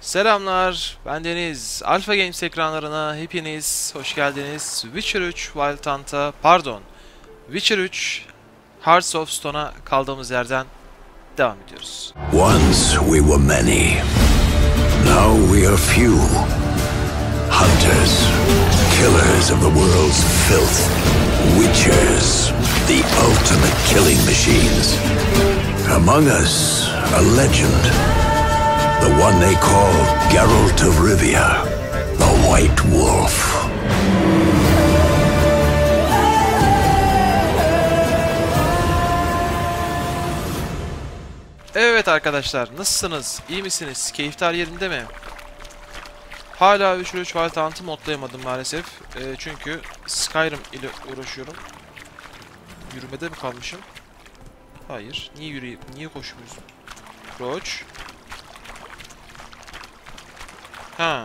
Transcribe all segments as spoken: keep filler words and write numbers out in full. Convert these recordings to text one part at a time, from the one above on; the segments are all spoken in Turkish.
Selamlar, ben Deniz. Alpha Games ekranlarına hepiniz hoş geldiniz. Witcher üç Wild Hunt'a, pardon, Witcher üç Hearts of Stone'a kaldığımız yerden devam ediyoruz. Once we were many. Now we are few. Hunters, killers of the world's filth. Witchers, the ultimate killing machines. Among us, a legend. The one they call Geralt of Rivia, the White Wolf. Evet arkadaşlar, nasılsınız? İyi misiniz? Keyifler yerinde mi? Hala Witcher üç Wild Hunt'ı modlayamadım maalesef. E, çünkü Skyrim ile uğraşıyorum. Yürümede mi kalmışım? Hayır. Niye yürüyeyim? Niye koşmuyorsun? Roach. Ha.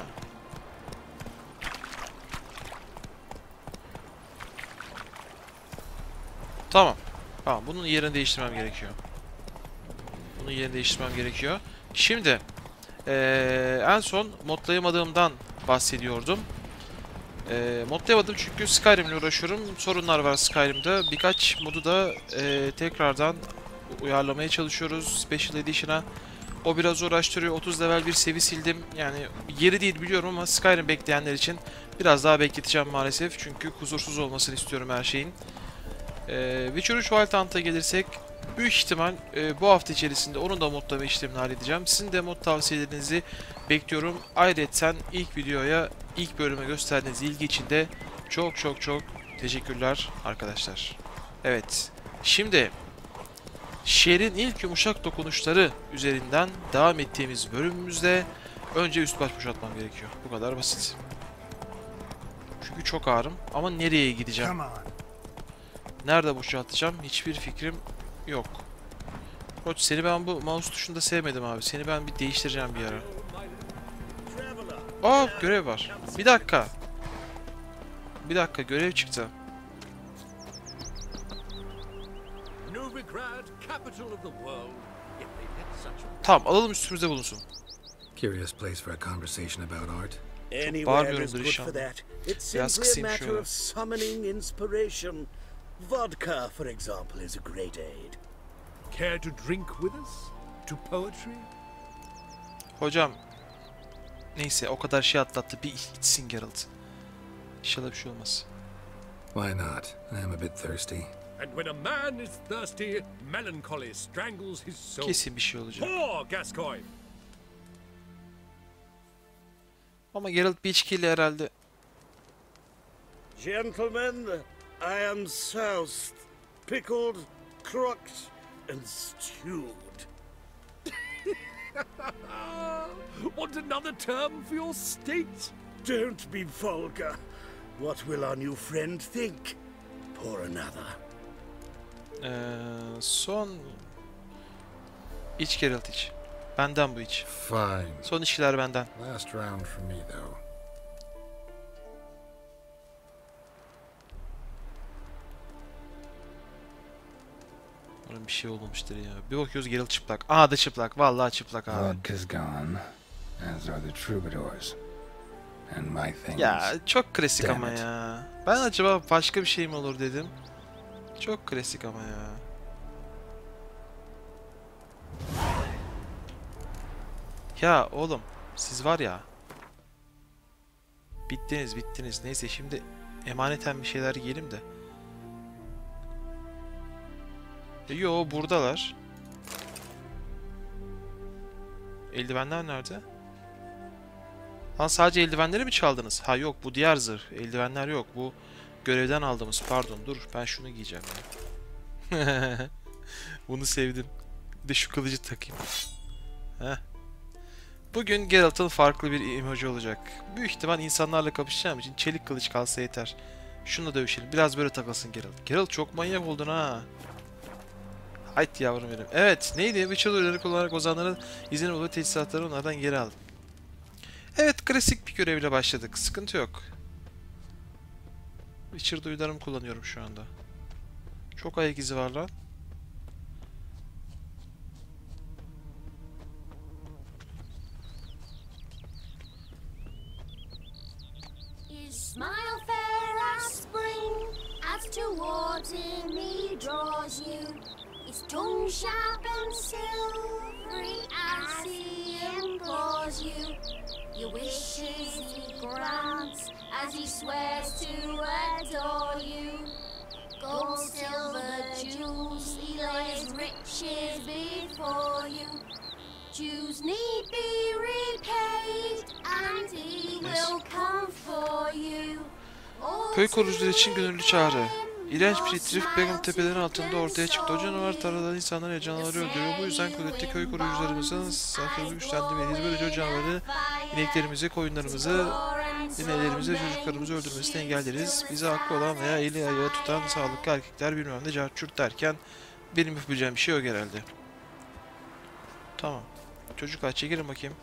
Tamam. Tamam. Bunun yerini değiştirmem gerekiyor. Bunun yerini değiştirmem gerekiyor. Şimdi ee, en son modlayamadığımdan bahsediyordum. Ee, modlayamadım çünkü Skyrim ile uğraşıyorum. Sorunlar var Skyrim'de. Birkaç modu da ee, tekrardan uyarlamaya çalışıyoruz Special Edition'a. O biraz uğraştırıyor. otuz level bir sevi sildim. Yani yeri değil biliyorum ama Skyrim bekleyenler için biraz daha bekleteceğim maalesef. Çünkü kusursuz olmasını istiyorum her şeyin. Ee, Witcher üç Wild Hunt'a gelirsek büyük ihtimal e, bu hafta içerisinde onun da modlama işlemini halledeceğim. Sizin de mod tavsiyelerinizi bekliyorum. Ayrıca ilk videoya, ilk bölüme gösterdiğiniz ilgi için de çok çok çok teşekkürler arkadaşlar. Evet. Şimdi şehrin ilk yumuşak dokunuşları üzerinden devam ettiğimiz bölümümüzde önce üst baş boşaltmam gerekiyor. Bu kadar basit. Çünkü çok ağrım ama nereye gideceğim? Nerede boşaltacağım? Hiçbir fikrim yok. Koç seni ben bu mouse tuşunda sevmedim abi. Seni ben bir değiştireceğim bir ara. Aa görev var. Bir dakika. Bir dakika görev çıktı. Tamam alalım üstümüzde bulunsun. Curious place for a conversation about art. Anywhere is good for that. It's Biraz simply a kısayım matter şöyle. of summoning inspiration. Vodka, for example, is a great aid. Care to drink with us? To poetry? Hocam. Neyse o kadar şey atlattı. Bir içsin Geralt. İnşallah bir şey olmaz. Why not? I am a bit thirsty. And when a man is thirsty, melancholy strangles his soul. Kesin bir şey olacak. Poor Gascoigne! Ama Geralt bir içkiyle herhalde. Gentlemen, I am soused, pickled, crocked, and stewed. Want another term for your state? Don't be vulgar. What will our new friend think? Pour another. Ee, son iç Geralt iç. Benden bu iç. Fine. Son içkiler benden. Last round for me, though. Umarım bir şey olmamıştır ya. Bir bakıyoruz Geralt çıplak. Aa da çıplak. Vallahi çıplak abi. Vodka's gone, as are the troubadours. And my things. Ya çok klasik Damn ama it. ya. Ben acaba başka bir şey mi olur dedim. Çok klasik ama ya. Ya oğlum siz var ya. Bittiniz bittiniz. Neyse şimdi emaneten bir şeyler yiyelim de. Yo buradalar. Eldivenler nerede? Lan sadece eldivenleri mi çaldınız? Ha yok bu diğer zırh. Eldivenler yok. Bu görevden aldığımız. Pardon dur ben şunu giyeceğim ya. Bunu sevdim. Bir de şu kılıcı takayım. Heh. Bugün Geralt'ın farklı bir emoji olacak. Büyük ihtimal insanlarla kapışacağım için çelik kılıç kalsa yeter. Şununla dövüşelim. Biraz böyle takılsın Geralt. Geralt çok manyak oldun ha. Hayt yavrum benim. Evet neydi? Witcher ürünleri kullanarak ozanların izini bulup teçhizatları onlardan geri aldım. Evet klasik bir görevle başladık. Sıkıntı yok. Witcher duyularımı kullanıyorum şu anda. Çok ayak izi var lan. Smile fair as spring, as towards him he draws you. His tongue sharp and silvery as he implores you. Your wishes he grants as he swears to adore you. Gold, silver, jewels, he lays riches before you. Jews need be repaid and he will come for you. Köy korucuları için gönüllü çağrı. İğrenç bir itiraf Begum tepelerin altında ortaya çıktı. O canavar tarladan insanları ya canavarı öldürüyor. Bu yüzden kudretli köy koruyucularımızın saflarını güçlendirmeliyiz. Böylece o canavarı ineklerimizi, koyunlarımızı, ninelerimizi, çocuklarımızı öldürmesini engelleriz. Bize hakkı olan veya eli ayağı tutan sağlıklı erkekler bilmem ne carçurt derken benim yapabileceğim bir şey yok herhalde. Tamam. Çocuklar çekilin bakayım.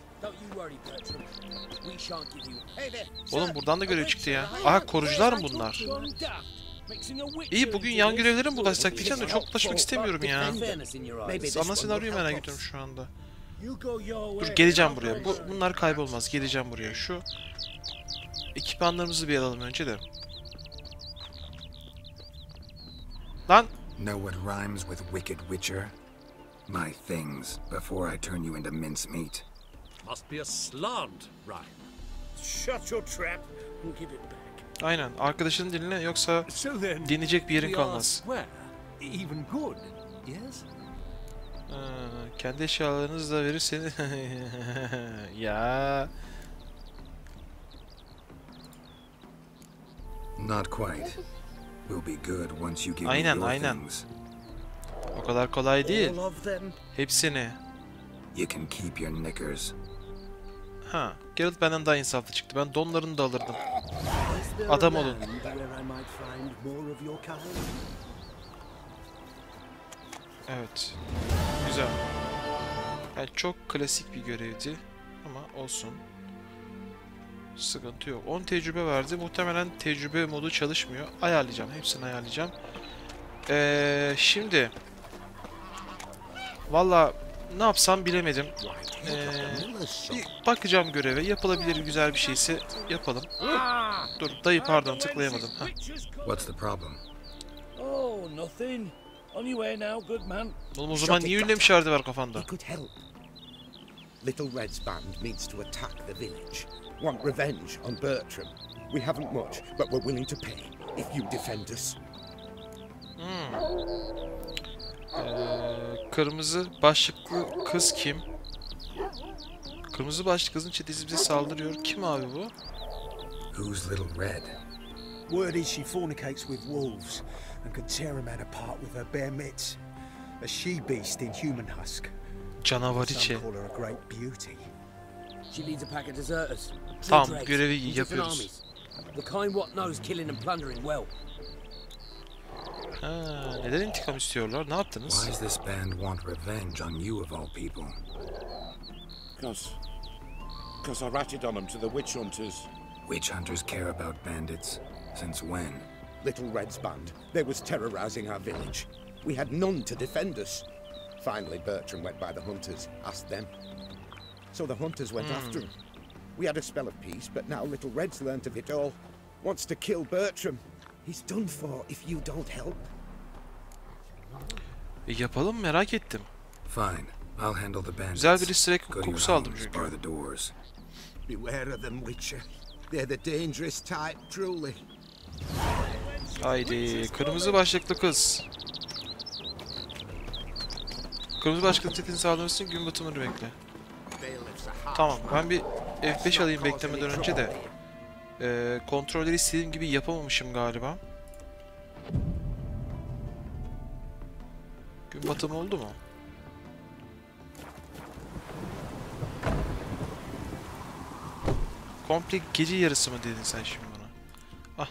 Oğlum buradan da görev çıktı ya. Aha korucular mı bunlar? İyi bugün yan görevlere mi bulaşsak diyeceğim de çok bulaşmak istemiyorum ya. Ana senaryoyu merak ediyorum şu anda. Dur geleceğim buraya. Bu, bunlar kaybolmaz. Geleceğim buraya. Şu ekipmanlarımızı bir alalım önce de. Lan! Know what rhymes with wicked witcher? My things, before I turn you into mincemeat. Must be a slant rhyme. Shut your trap and give it back. Aynen. Arkadaşının diline yoksa So then, dinleyecek bir yerin we are kalmaz. square, even good, yes? Ha, kendi eşyalarınızı da verirseniz... ya. Not quite. We'll be good once you give Aynen, me your aynen. things. O kadar kolay değil. All of them. Hepsini. You can keep your knickers. Ha, Geralt benden daha insaflı çıktı. Ben donlarını da alırdım. Is there Adam a olun. land where I might find more of your kind? Evet. Güzel. Yani çok klasik bir görevdi. Ama olsun. Sıkıntı yok. on tecrübe verdi. Muhtemelen tecrübe modu çalışmıyor. Ayarlayacağım. Hepsini ayarlayacağım. Ee, şimdi. Valla ne yapsam bilemedim. Ee, bir bakacağım göreve. Yapılabilir güzel bir şeyse yapalım. Dur dayı pardon tıklayamadım. Heh. What's the problem? Oh, nothing. On your way now, good man. Oğlum o zaman niye ünlem işareti var kafanda? He could help. Little Red's band needs to attack the village. Want revenge on Bertram. We haven't much, but we're willing to pay if you defend us. Hmm. Ee, kırmızı başlıklı kız kim? Kırmızı başlıklı kızın çetesi bize saldırıyor. Kim abi bu? Who's Little Red? Word is she fornicates with wolves and can tear a man apart with her bare mitts. A she-beast in human husk. Canavariçe. Some call her a great beauty. She leads a pack of deserters. Tamam, True görevi trades, yapıyoruz. armies. The kind what knows killing and plundering well. Ha, neden intikam istiyorlar? Ne yaptınız? Why does this band want revenge on you of all people? Because... Because I ratted on them to the witch hunters. Witch hunters care about bandits. Since when? Little Red's band, they was terrorizing our village. We had none to defend us. Finally, Bertram went by the hunters, asked them. So the hunters went Hmm. after him. We had a spell of peace, but now Little Red's learnt of it all. Wants to kill Bertram. He's done for if you don't help. E, yapalım merak ettim. Fine. I'll handle the bandits. Güzel bir easter egg Go to your kokusu aldım homes, çünkü. bar the doors. Beware of them, Witcher. They're the dangerous type, truly. Haydi kırmızı başlıklı kız. Kırmızı başlıklı çetin sağlaması için gün batımını bekle. Tamam ben bir F beş alayım beklemeden önce de. Ee, kontrolleri istediğim gibi yapamamışım galiba. Gün batımı oldu mu? Komple gece yarısı mı dedin sen şimdi bana? Ah.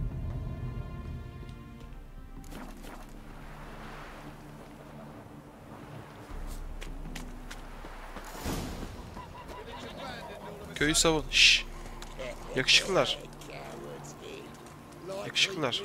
Köyü savun. Şşş. Yakışıklılar. Yakışıklılar.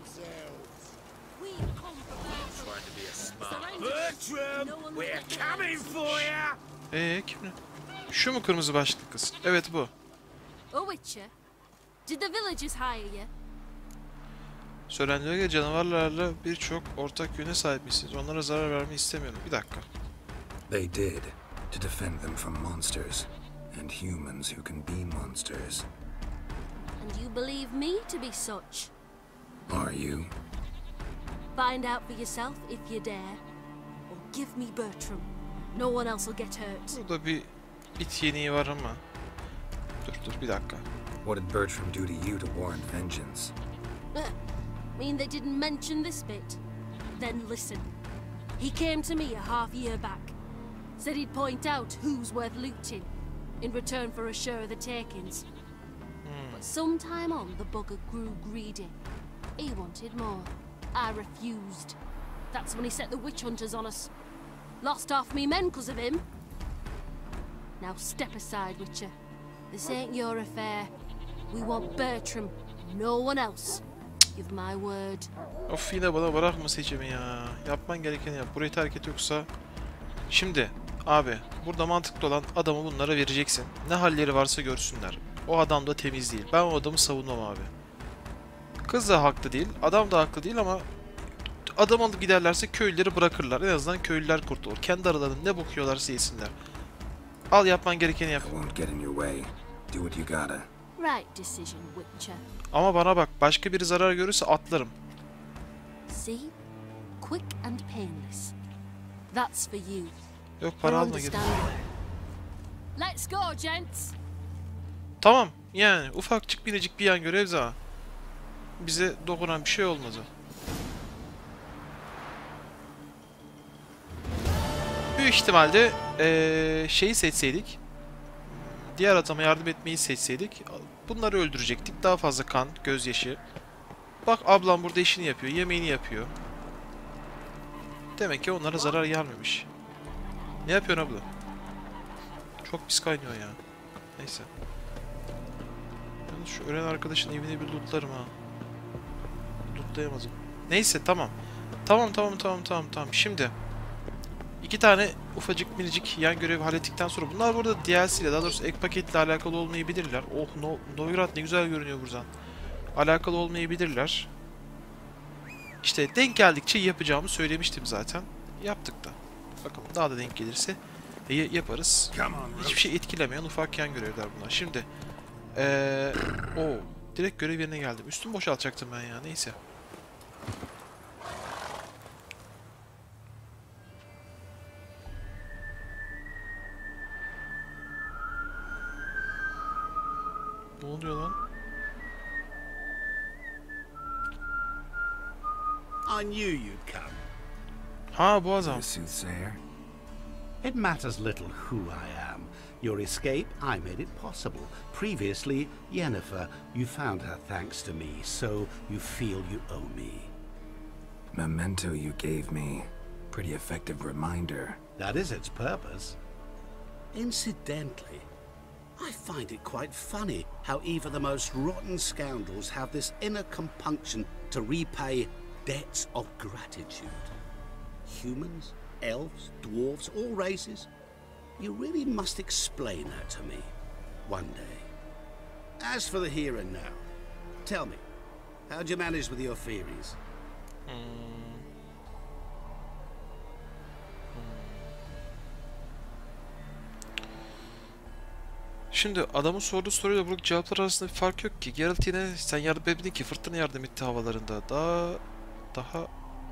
Bertram, we're coming for ya. Ee kim ne? Şu mu kırmızı başlıklı kız? Evet bu. Oh, Witcher, Did the villagers hire you? Söylendiğine göre canavarlarla birçok ortak yöne sahipmişsiniz. Onlara zarar vermeyi istemiyorum. Bir dakika. They did, to defend them from monsters, and humans who can be monsters. And you believe me to be such? Are you? Find out for yourself if you dare. Or give me Bertram. No one else will get hurt. Burada bir bit yeniği var ama. Dur dur bir dakika. What did Bertram do to you to warrant vengeance? Uh, mean they didn't mention this bit? Then listen. He came to me a half year back. Said he'd point out who's worth looting in return for a share of the takings. Hmm. But sometime on, the bugger grew greedy. He wanted more. I refused. That's when he set the witch hunters on us. Lost half me men because of him. Now step aside, Witcher. This ain't your affair. We want Bertram, no one else. Give my word. Of yine bana bırakma seçimi ya. Yapman gerekeni yap. Burayı terk et yoksa... Şimdi abi burada mantıklı olan adamı bunlara vereceksin. Ne halleri varsa görsünler. O adam da temiz değil. Ben o adamı savunmam abi. Kız da haklı değil. Adam da haklı değil ama... Adam alıp giderlerse köylüleri bırakırlar. En azından köylüler kurtulur. Kendi aralarında ne bakıyorlarsa yesinler. Al yapman gerekeni yap. Right decision, Witcher. Ama bana bak, başka biri zarar görürse atlarım. See? Quick and painless. That's for you. Yok para alma gidin. Let's go, gents. Tamam, yani ufakçık biricik bir yan görev daha. Bize dokunan bir şey olmadı. Büyük ihtimalle ee, şeyi seçseydik, diğer adama yardım etmeyi seçseydik, bunları öldürecektik. Daha fazla kan, gözyaşı. Bak ablam burada işini yapıyor, yemeğini yapıyor. Demek ki onlara zarar gelmemiş. Ne yapıyorsun abla? Çok pis kaynıyor ya. Neyse. Yalnız şu ölen arkadaşın evini bir lootlarım ha. Lootlayamadım. Neyse tamam. Tamam tamam tamam tamam tamam. Şimdi İki tane ufacık minicik yan görevi hallettikten sonra bunlar burada D L C ile, daha doğrusu ek paketle alakalı olmayabilirler. Oh no, Novigrad ne güzel görünüyor buradan. Alakalı olmayabilirler. İşte denk geldikçe yapacağımı söylemiştim zaten. Yaptık da. Bakalım daha da denk gelirse yaparız. Hiçbir şey etkilemeyen ufak yan görevler bunlar. Şimdi ee, o direkt görev yerine geldim. Üstümü boşaltacaktım ben ya, neyse. Ne oluyor lan? I knew you'd come. Ha bu adam. It matters little who I am. Your escape, I made it possible. Previously, Yennefer, you found her thanks to me, so you feel you owe me. Memento you gave me. Pretty effective reminder. That is its purpose. Incidentally, I find it quite funny how even the most rotten scoundrels have this inner compunction to repay debts of gratitude. Humans, elves, dwarves, all races. You really must explain that to me one day. As for the here and now, tell me, how'd you manage with your theories? Hmm. Şimdi adamın sorduğu soruyla buradaki cevaplar arasında bir fark yok ki. Geralt yine sen yardım etmedin ki, fırtına yardım etti havalarında. Daha... Daha...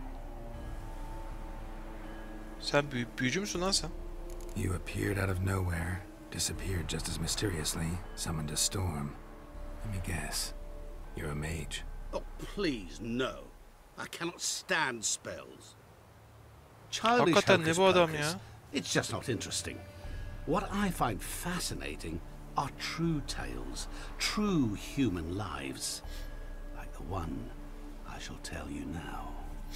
Sen büyü büyücü müsün lan sen? You appeared out of nowhere, disappeared just as mysteriously, summoned a storm. Let me guess, you're a mage. Oh, please, no. I cannot stand spells. Childish Hakikaten ne bu adam hocus ya? pocus. It's just not interesting. What I find fascinating are true tales, true human lives, like the one I shall tell you now.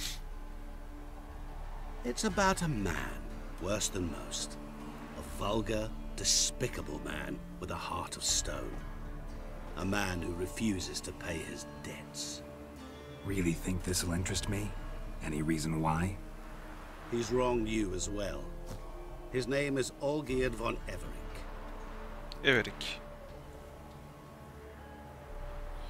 It's about a man, worse than most. A vulgar, despicable man with a heart of stone. A man who refuses to pay his debts. Really think this will interest me? Any reason why? He's wronged you as well. His name is Olgierd von Everik. Everik.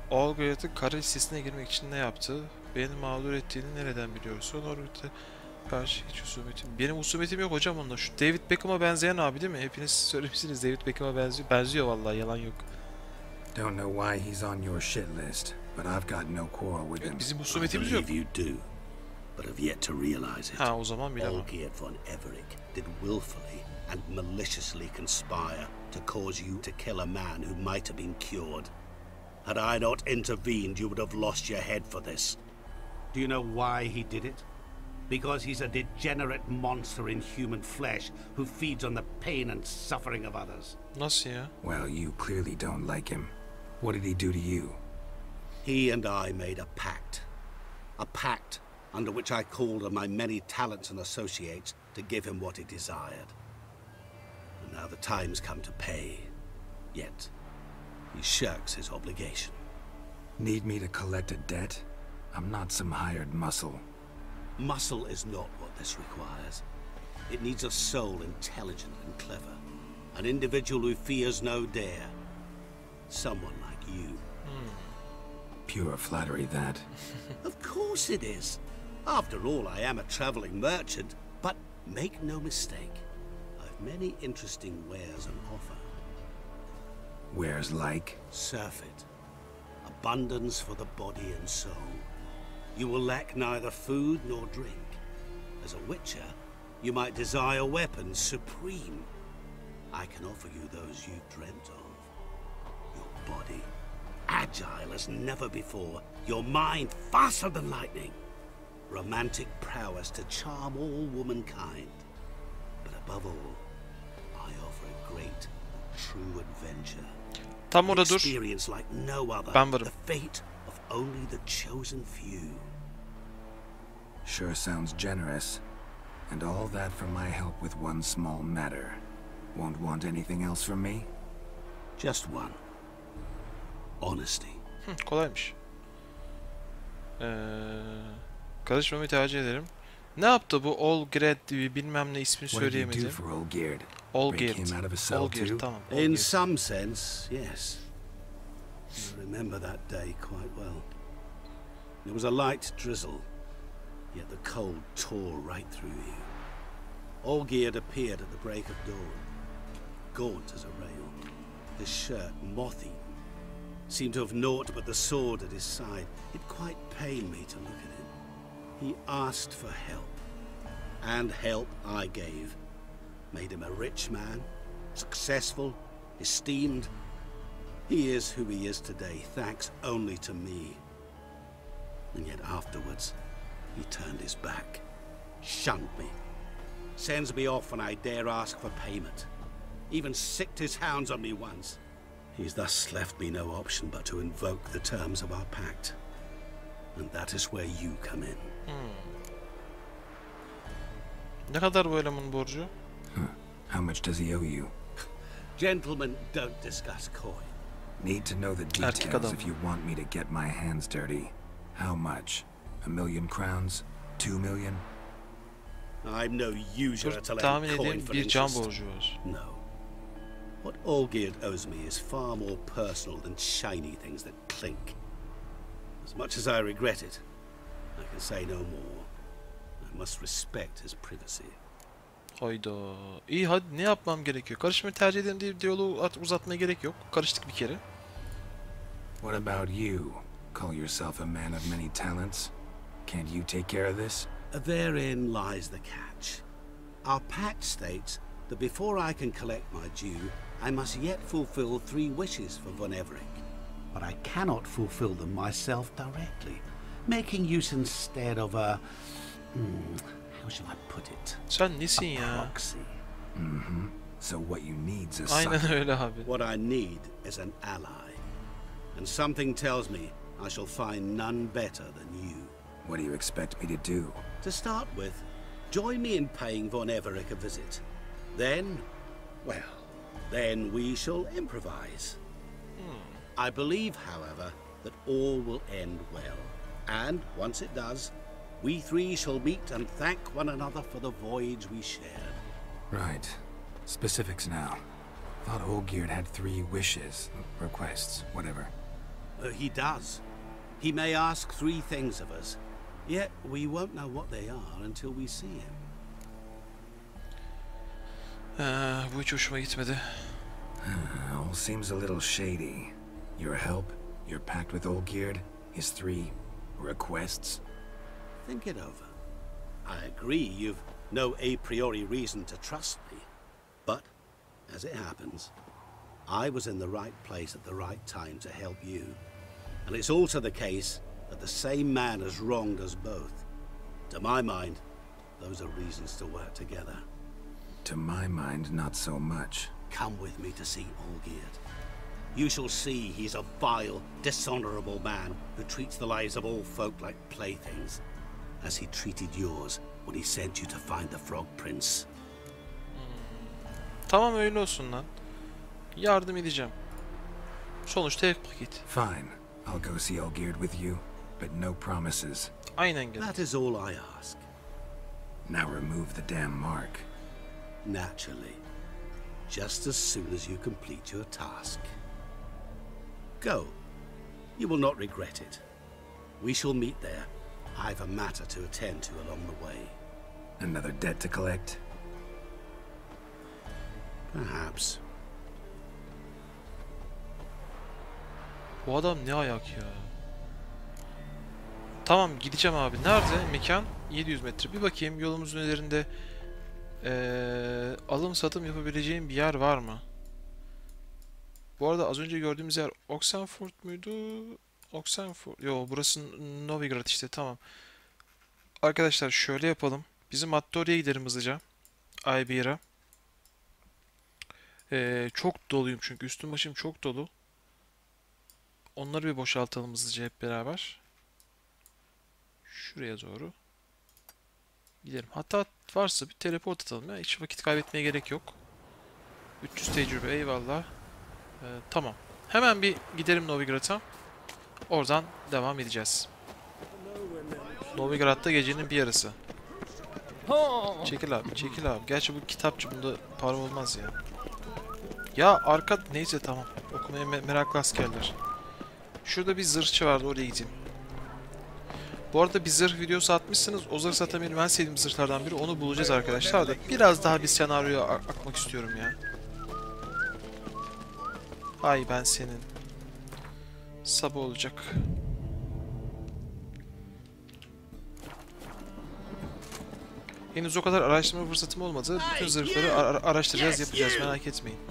Olgierd'in kara listesine girmek için ne yaptı? Beni mağdur ettiğini nereden biliyorsun? Orada karşı hiç husumetim. Benim husumetim yok hocam onunla. Şu David Beckham'a benzeyen abi değil mi? Hepiniz söylemişsiniz David Beckham'a benziyor. Benziyor vallahi, yalan yok. Don't know why he's on your shit list, but I've got no quarrel with him. Bizim I husumetimiz yok. believe you do, but have yet to realize it. Ha, o zaman bilemem. Olgierd von Everec did willfully and maliciously conspire to cause you to kill a man who might have been cured. Had I not intervened, you would have lost your head for this. Do you know why he did it? Because he's a degenerate monster in human flesh who feeds on the pain and suffering of others. Nasıl ya? Well, you clearly don't like him. What did he do to you? He and I made a pact. A pact under which I called on my many talents and associates to give him what he desired. And now the time's come to pay. Yet, he shirks his obligation. Need me to collect a debt? I'm not some hired muscle. Muscle is not what this requires. It needs a soul intelligent and clever. An individual who fears no dare. Someone like you. Hmm. Pure flattery, that. Of course it is. After all, I am a traveling merchant. But make no mistake, I've many interesting wares on offer. Wares like? Surfeit. Abundance for the body and soul. You will lack neither food nor drink. As a witcher, you might desire weapons supreme. I can offer you those you dreamt of. Your body, agile as never before. Your mind, faster than lightning. Romantic prowess to charm all womankind. But above all, I offer a great, true adventure. Tam orada dur. Experience like no other. Ben varım. The fate of only the chosen few. Sure sounds generous. And all that for my help with one small matter. Won't want anything else from me? Just one. Honesty. Hı, kolaymış. Ee, karışmamayı tercih ederim. Ne yaptı bu Olgierd bilmem ne ismini What did you do söyleyemedim. for Olgierd? Olgierd. Break him out of a cell Olgierd, too? tamam. In Olgierd. some sense, yes. I remember that day quite well. There was a light drizzle, yet the cold tore right through you. Olgierd appeared at the break of dawn, gaunt as a rail, his shirt moth-eaten. Seemed to have naught but the sword at his side. It quite pained me to look at him. He asked for help, and help I gave. Made him a rich man, successful, esteemed. He is who he is today, thanks only to me. And yet afterwards, he turned his back, shunned me, sends me off when I dare ask for payment. Even sicked his hounds on me once. He's thus left me no option but to invoke the terms of our pact. And that is where you come in. Hmm. Ne kadar bu elemanın borcu? Huh. How much does he owe you? Gentlemen don't discuss coin. Need to know the details if you want me to get my hands dirty. How much? A million crowns? Two million? I'm no usurer to Tahmin lend coin edeyim, for bir can interest. borcu var. No. What Olgierd owes me is far more personal than shiny things that clink. As much as I regret it, I can say no more. I must respect his privacy. Hayda. İyi, hadi ne yapmam gerekiyor? Karışmayı tercih ederim diye diyaloğu at- uzatmaya gerek yok. Karıştık bir kere. What about you? Call yourself a man of many talents? Can't you take care of this? Therein lies the catch. Our pact states that before I can collect my due, I must yet fulfill three wishes for Von Everec. But I cannot fulfill them myself directly, making use instead of a... Hmm, how shall I put it? Sen nesin a ya? proxy. Mm-hmm. So what you need's a Aynen sucker. öyle abi. What I need is an ally. And something tells me I shall find none better than you. What do you expect me to do? To start with, join me in paying Von Everec a visit. Then, well, then we shall improvise. Hmm. I believe, however, that all will end well. And once it does, we three shall meet and thank one another for the voyage we shared. Right. Specifics now. Thought Olgierd had three wishes, requests, whatever. Uh, he does. He may ask three things of us, yet we won't know what they are until we see him. Ee, bu hiç hoşuma gitmedi. All seems a little shady. Your help, your pact with Olgierd, his three requests. Think it over. I agree you've no a priori reason to trust me, but, as it happens, I was in the right place at the right time to help you, and it's also the case that the same man has wronged us both. To my mind, those are reasons to work together. To my mind, not so much. Come with me to see Olgierd. You shall see he's a vile, dishonorable man who treats the lives of all folk like playthings, as he treated yours when he sent you to find the Frog Prince. Tamam, öyle olsun lan. Yardım edeceğim. Sonuçta hep paket. Fine. I'll go see Olgierd with you, but no promises. Aynen gel. That is all I ask. Now remove the damn mark. Naturally. Just as soon as you complete your task. Go. You will not regret it. We shall meet there. I've a matter to attend to along the way. Another debt to collect? Perhaps. Bu adam ne ayak ya. Tamam, gideceğim abi. Nerede mekan? yedi yüz metre. Bir bakayım yolumuzun üzerinde ee, alım satım yapabileceğim bir yer var mı? Bu arada az önce gördüğümüz yer Oxenford muydu? Oxenford. Yo, burası Novigrad işte, tamam. Arkadaşlar şöyle yapalım. Bizim hatta oraya gidelim hızlıca. Aybir'a. Ee, çok doluyum çünkü. Üstüm başım çok dolu. Onları bir boşaltalım hızlıca hep beraber. Şuraya doğru gidelim. Hatta varsa bir teleport atalım ya. Hiç vakit kaybetmeye gerek yok. üç yüz tecrübe, eyvallah. Ee, tamam. Hemen bir gidelim Novigrad'a. Oradan devam edeceğiz. Novigrad'da gecenin bir yarısı. Çekil abi, çekil abi. Gerçi bu kitapçı, bunda para olmaz ya. Ya arka... Neyse tamam. Okumaya me meraklı askerler. Şurada bir zırhçı vardı, oraya gideyim. Bu arada bir zırh videosu atmışsınız. O zırh zaten benim en sevdiğim zırhlardan biri. Onu bulacağız arkadaşlar da. Biraz daha bir senaryoya ak akmak istiyorum ya. Ay ben senin. Sabah olacak. Henüz o kadar araştırma fırsatım olmadı. Bütün zırhları ara araştıracağız, yapacağız. Merak etmeyin.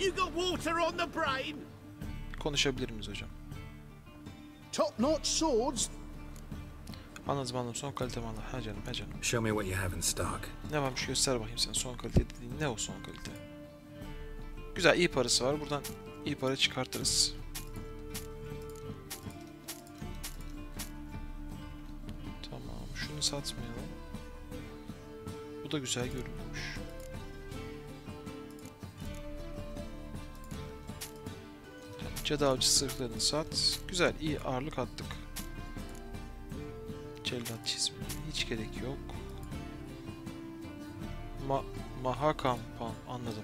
Konuşabilir miyiz hocam? Top notch swords. Anladım anladım. Son kalite malı. Ha canım, ha canım. Show me what you have in stock. Ne varmış göster bakayım sen. Son kalite dediğin ne o son kalite? Güzel, iyi parası var. Buradan iyi para çıkartırız. Tamam. Şunu satmayalım. Bu da güzel görünmüş. Cadı avcı zırhlarını sat. Güzel, iyi ağırlık attık. Cellat çizimi hiç gerek yok. Ma Maha kampan, anladım.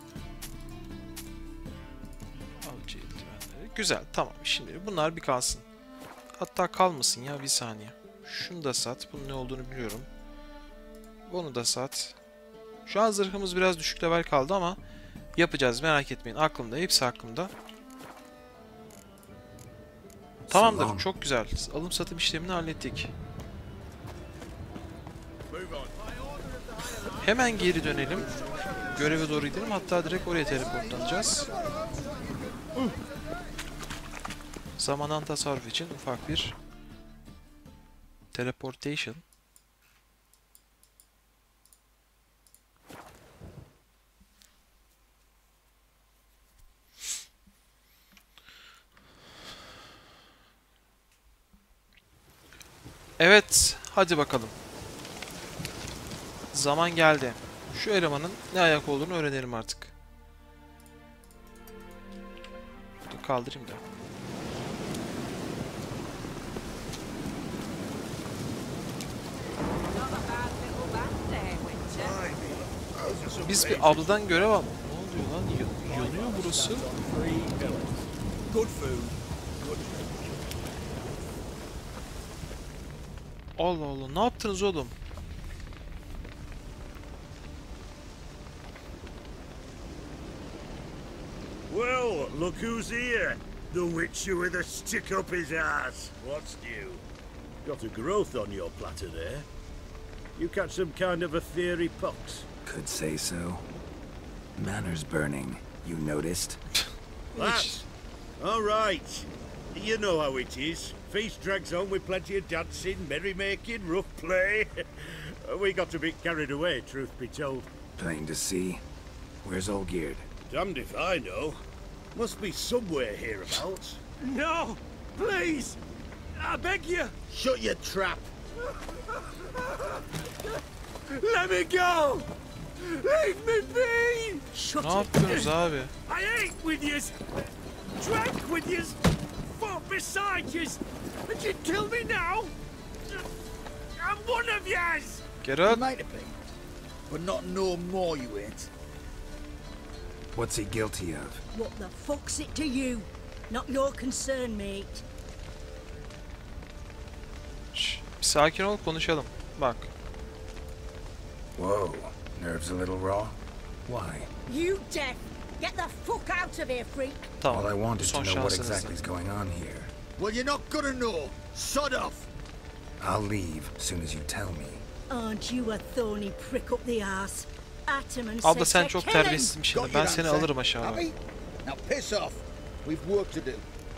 Avcı eldivenleri. Güzel, tamam. Şimdi bunlar bir kalsın. Hatta kalmasın ya, bir saniye. Şunu da sat. Bunun ne olduğunu biliyorum. Bunu da sat. Şu an zırhımız biraz düşük level kaldı ama yapacağız, merak etmeyin. Aklımda, hepsi aklımda. Tamamdır, çok güzel. Alım satım işlemini hallettik. Hemen geri dönelim. Göreve doğru gidelim. Hatta direkt oraya teleportlanacağız. Zamanın tasarruf için ufak bir teleportation. Evet, hadi bakalım. Zaman geldi. Şu elemanın ne ayak olduğunu öğrenelim artık. Dur, kaldırayım da. Biz bir abladan görev al. Ne oluyor lan? Yanıyor burası. Allah Allah, ne yaptınız oğlum? Well, look who's here. The Witcher with a stick up his ass. What's new? Got a growth on your platter there. You catch some kind of a fiery pox? Could say so. Manor's burning. You noticed? That? All right. You know how it is. Feast drags on with plenty of dancing, merrymaking, rough play. We got a bit carried away, truth be told. Plain to see. Where's Olgierd? Damned if I know. Must be somewhere hereabouts. No! Please! I beg you! Shut your trap! Let me go! Leave me be! Ne yapıyorsunuz abi? I ate with yous! Drank with yous! Fought beside yous! And you kill me now? I'm one of yous! Get up! You might have been, but not no more you ain't. What's he guilty of? What the fuck's it to you? Not your concern, mate. Şş, bir sakin ol, konuşalım. Bak. Whoa, nerves a little raw? Why? You deaf! Get the fuck out of here, freak! Tamam. All I wanted Son to know what şansınızdı. exactly is going on here. Well, you're not gonna know. Sod off! I'll leave as soon as you tell me. Aren't you a thorny prick up the arse? Ataman Abla said sen to çok kill him. terbiyesizsin şimdi. Got Ben your seni answer, alırım aşağı. Abby? Now piss off. We've work to do.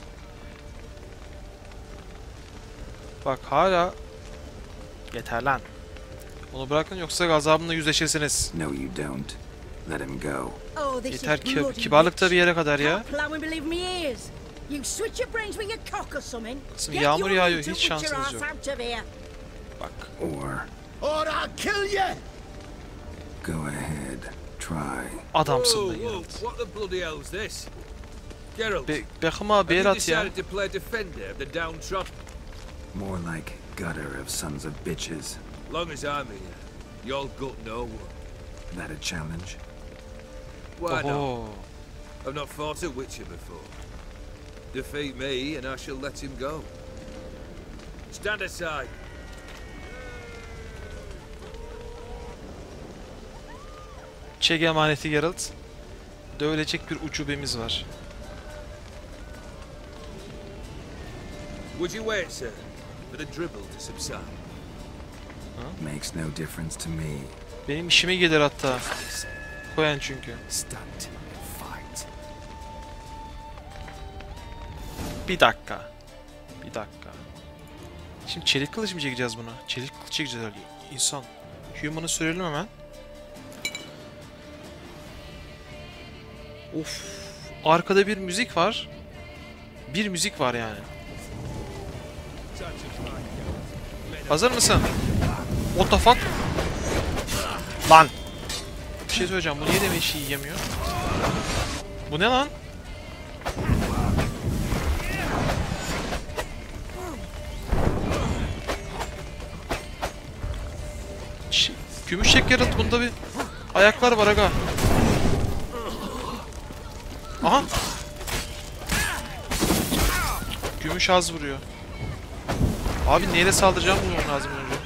Bak hala... Yeter lan. Onu bırakın yoksa gazabımla yüzleşirsiniz. No you don't. Let him go. Oh, this Yeter is ki bloody kibarlık da rich. bir yere kadar ya. Can't plow and believe me ears. You switch your brains with your cock or something. Kızım Get yağmur your yağıyor, little hiç witcher şansınız ass yok. out of here. Bak. Or Or I'll kill you! go ahead. Try. Adamsın be Whoa, whoa, Geralt. what the bloody hell's this? Geralt, Be Beckham abi el have you at ya. decided to play defender of the downtrodden? More like gutter of sons of bitches. Long as I'm here, you'll gut no one. That a challenge? Why not? Oho. I've not fought a Witcher before. Defeat me and I shall let him go. Stand aside. Çek emaneti Geralt. Dövülecek bir ucubemiz var. Would you wait, sir, for the dribble to subside? Makes no difference to me. Benim işime gelir hatta. Koyan çünkü. Stunt. Fight. Bir dakika. Bir dakika. Şimdi çelik kılıç mı çekeceğiz buna? Çelik kılıç çekeceğiz öyle. İnsan. Human'ı sürelim hemen. Of. Arkada bir müzik var. Bir müzik var yani. Hazır mısın? What the fuck? Lan. Bir şey söyleyeceğim. Bu niye demek işi yiyemiyor? Bu ne lan? Ş Gümüşek Geralt, bunda bir ayaklar var aga. Aha. Gümüş az vuruyor. Abi neyle saldıracağım bulmam lazım önce.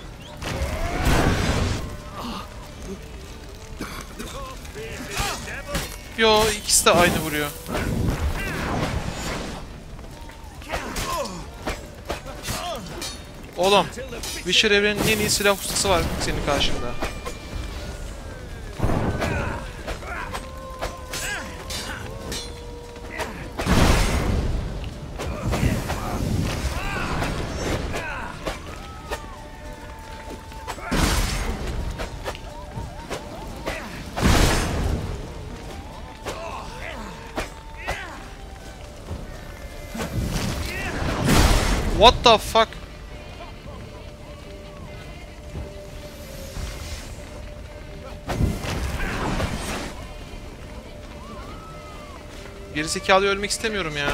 Yo, ikisi de aynı vuruyor. Oğlum, Witcher evrenin en iyi silah ustası var senin karşında. What the fuck? Gerizekalı ölmek istemiyorum ya.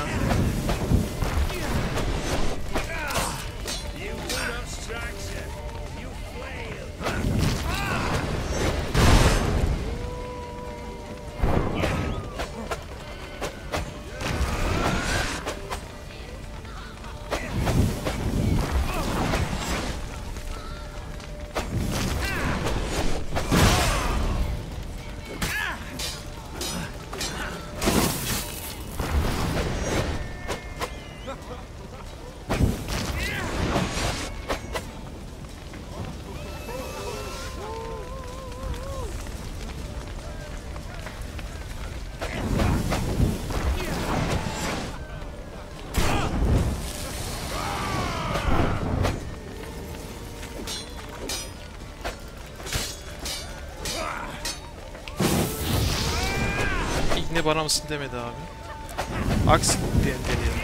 vay bana mısın demedi abi. Aksi diye deneyelim.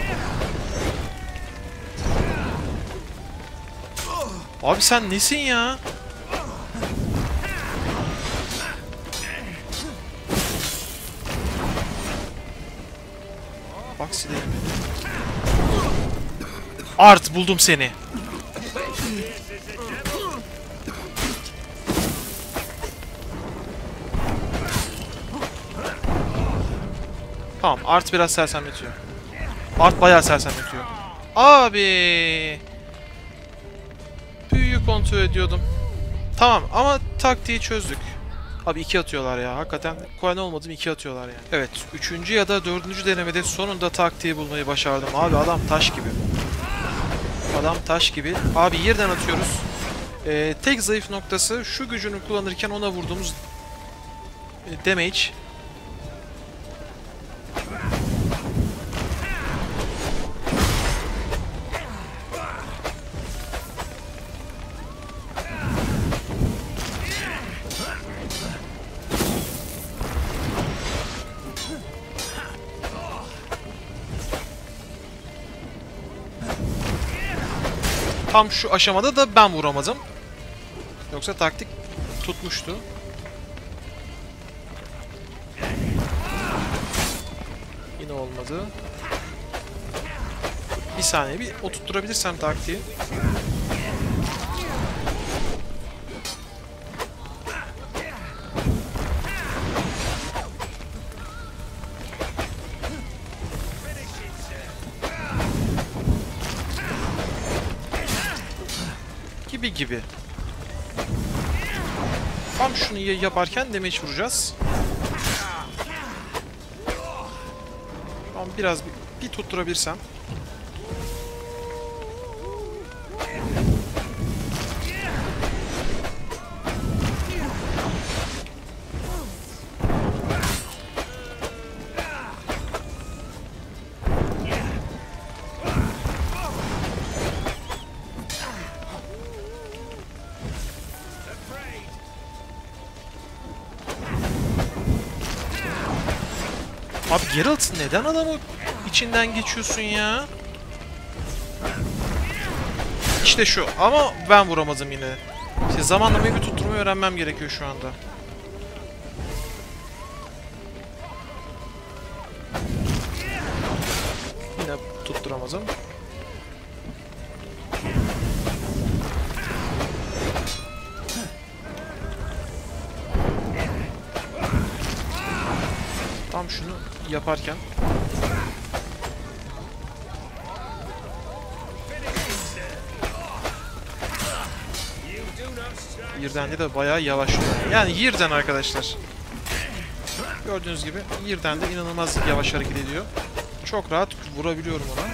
Abi sen nesin ya? Bak sileyim. Art buldum seni. Tamam, Art biraz sersemletiyor. Art bayağı sersemletiyor. Abi. Büyüyü kontrol ediyordum. Tamam ama taktiği çözdük. Abi iki atıyorlar ya. Hakikaten kolay olmadım, iki atıyorlar yani. Evet, üçüncü ya da dördüncü denemede sonunda taktiği bulmayı başardım. Abi adam taş gibi. Adam taş gibi. Abi yerden atıyoruz. Ee, tek zayıf noktası şu gücünü kullanırken ona vurduğumuz damage. Tam şu aşamada da ben vuramadım. Yoksa taktik tutmuştu. Yine olmadı. Bir saniye bir oturtturabilirsem taktiği. Gibi gibi. Tam şunu yaparken damage vuracağız. Tamam biraz bir, bir tutturabilirsem. Abi Geralt neden adamı içinden geçiyorsun ya? İşte şu ama ben vuramadım yine. İşte zamanlamayı bir tutturmayı öğrenmem gerekiyor şu anda. Yine tutturamadım. Tam şunu yaparken Yirden'de de bayağı yavaşlıyor. Yani Yirden arkadaşlar. Gördüğünüz gibi Yirden de inanılmaz yavaş hareket ediyor. Çok rahat vurabiliyorum ona.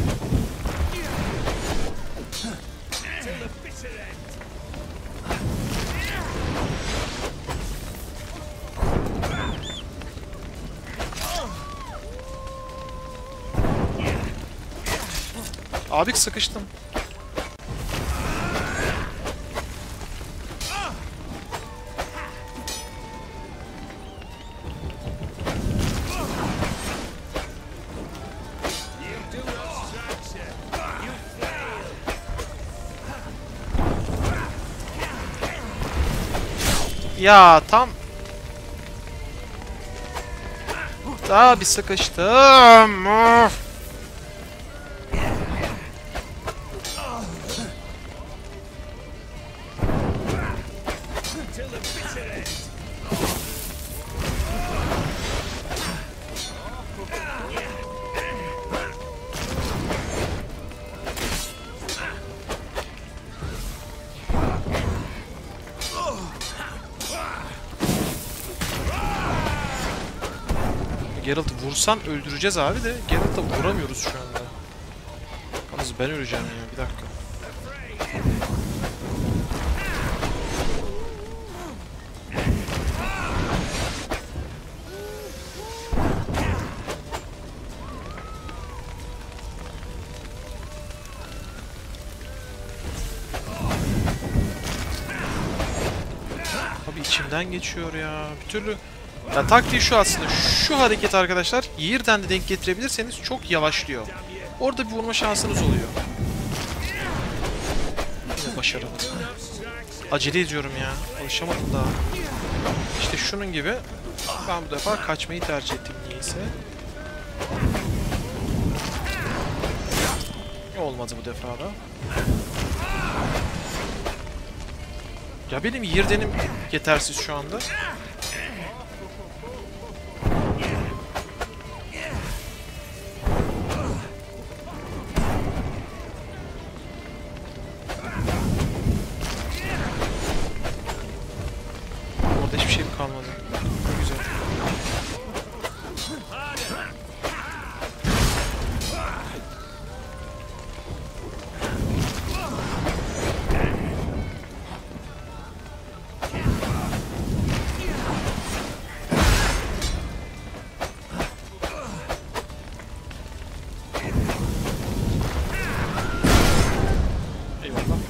Abi sıkıştım. Ya tam daha bir sıkıştım. Of. Geralt'ı vursan öldüreceğiz abi de Geralt'ı vuramıyoruz şu anda. Yalnız ben öleceğim ya, bir dakika. Abi içimden geçiyor ya. Bir türlü Ya taktiği şu aslında. Şu hareket arkadaşlar yerden de denk getirebilirseniz çok yavaşlıyor. Orada bir vurma şansınız oluyor. Yine başaramadım. Acele ediyorum ya. Alışamadım daha. İşte şunun gibi. Ben bu defa kaçmayı tercih ettim niyeyse. Olmadı bu defa da. Ya benim yerdenim yetersiz şu anda. Orada hiçbir şey kalmadı. Güzel. Eyvallah.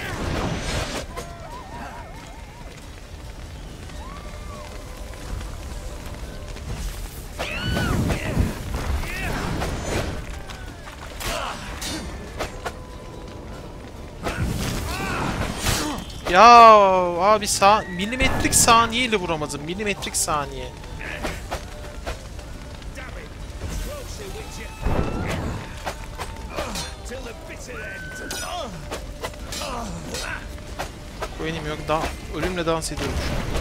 Ya abi sa milimetrik saniyeyle vuramadım. Milimetrik saniye. Oyunum yok. Daha ölümle dans ediyorum şu an.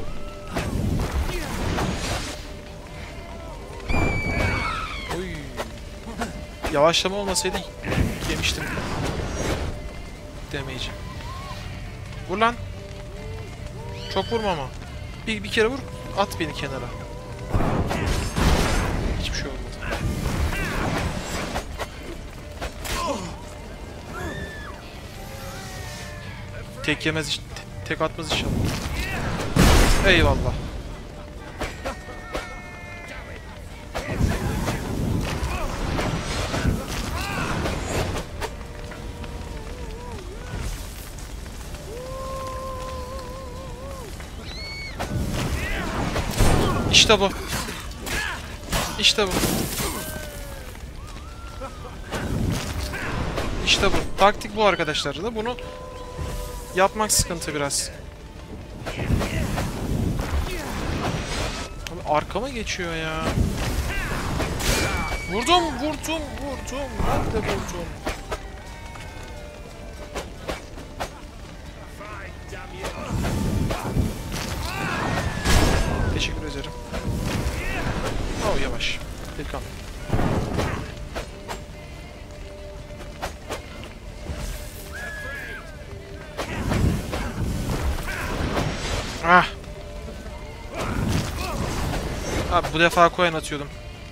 Oy. Yavaşlama olmasaydı yemiştim. Damage'i. Vur lan. Çok vurma ama. Bir, bir kere vur. At beni kenara. Hiçbir şey olmadı. Tek yemez işte. Tek atmaz inşallah. Eyvallah. İşte bu. İşte bu. İşte bu. Taktik bu arkadaşlar da. Bunu yapmak sıkıntı biraz. Abi arkama geçiyor ya. Vurdum, vurdum, vurdum. Ben de vurdum. Teşekkür ederim. Oh yavaş. Delikanlı. Ah. Abi bu defa coin atıyordum.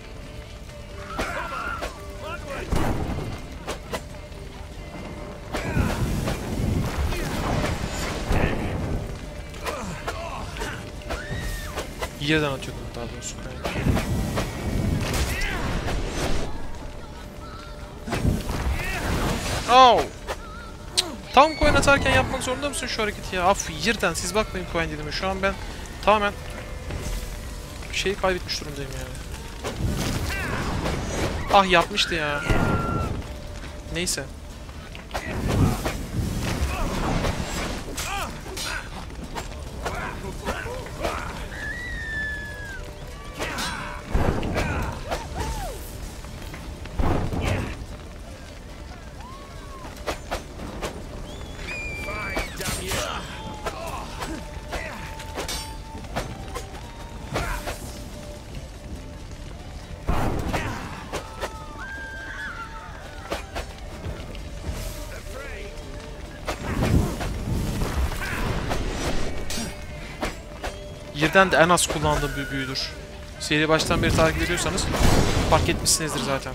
Yerden atıyordum daha doğrusu coin. Oh. Tam coin atarken yapmak zorunda mısın şu hareketi ya? Af yerden siz bakmayın coin dediğime. Şu an ben tamamen şeyi kaybetmiş durumdayım yani. Ah yapmıştı ya. Neyse. Yerden de en az kullandığım bir büyüdür. Seri baştan beri takip ediyorsanız fark etmişsinizdir zaten.